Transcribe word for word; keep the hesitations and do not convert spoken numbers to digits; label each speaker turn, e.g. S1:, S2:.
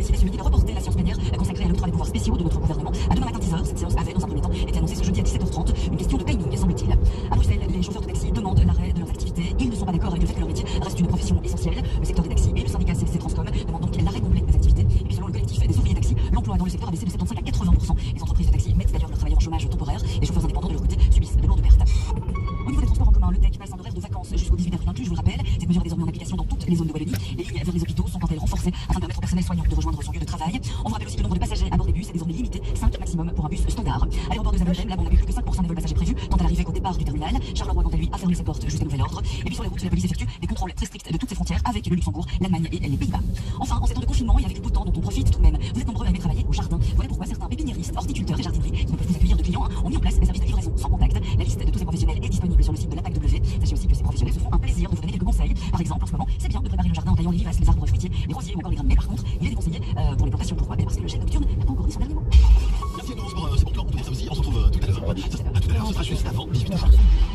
S1: décidé ce midi de reporter la séance plénière consacrée à l'octroi des pouvoirs spéciaux de notre gouvernement à demain matin dix heures. Cette séance avait, dans un premier temps, été annoncée ce jeudi à dix-sept heures trente. Une question de timing, semble-t-il. À Bruxelles, les chauffeurs de taxi demandent l'arrêt de leurs activités. Ils ne sont pas d'accord avec le fait que leur métier reste une profession essentielle. Le secteur des taxis et le syndicat C F C Transcom demandent donc l'arrêt complet des activités. Et puis selon le collectif des ouvriers taxis, l'emploi dans le secteur a baissé de soixante-quinze à quatre-vingts pour cent. Les entreprises de taxi mettent d'ailleurs leurs travailleurs en chômage temporaire. Les chauffeurs indépendants de leur côté subissent de lourdes pertes. Au niveau des transports en commun, le T E C passe en horaire de vacances jusqu'au dix-huit avril inclus, je vous le rappelle. Cette mesure est désormais en application dans toutes les zones de Wallonie. Les lignes vers les hôpitaux sont quant à elles renforcées afin de permettre au personnel soignant de rejoindre son lieu de travail. On vous rappelle aussi que le nombre de passagers à bord des bus est désormais limité, cinq maximum pour un bus standard. À l'aéroport de Zaventem, là, on n'a plus que cinq pour cent des vols passagers prévus, tant à l'arrivée qu'au départ du terminal. Charleroi, quant à lui, a fermé ses portes jusqu'à nouvel ordre. Et puis sur les routes, la police effectue des contrôles très stricts de toutes ses frontières avec le Luxembourg, l'Allemagne et les Pays-Bas. Enfin, en ces temps de confinement et avec le beau temps dont on profite tout de même, vous êtes nombreux à aimer travailler au jardin. Voilà pourquoi certains pépiniéristes, horticulteurs et jardineries qui ne peuvent plus accueillir de clients hein, ont mis en place des services de livraison sans contact. La liste de tous ces professionnels est disponible sur le site de l'A P A C W. Sachez aussi que ces professionnels se font un plaisir de vous donner quelques conseils. Par exemple, en ce moment, c'est bien de préparer le jardin en taillant les vivaces, les arbres fruitiers, les rosiers ou encore les graines. Mais par contre, il est déconseillé euh, pour les plantations. Pourquoi? Parce que le gel nocturne n'a pas encore dit son dernier mot.
S2: Merci à nous pour euh, ce bon plan, on peut dire ça aussi. On se retrouve euh, tout à l'heure. À tout à l'heure, ce sera juste avant dix-huit heures.